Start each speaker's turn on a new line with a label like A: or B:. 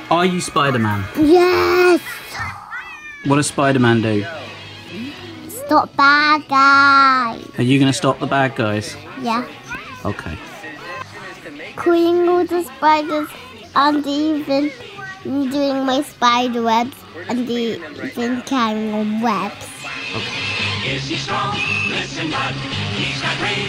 A: Are you Spider-Man?
B: Yes!
A: What does Spider-Man do?
B: Stop bad guys.
A: Are you going to stop the bad guys?
B: Yeah.
A: Okay.
B: Killing all the spiders and even doing my spider webs and even carrying on webs.
A: Okay.
C: Is he strong? Listen, bud. He's got brains.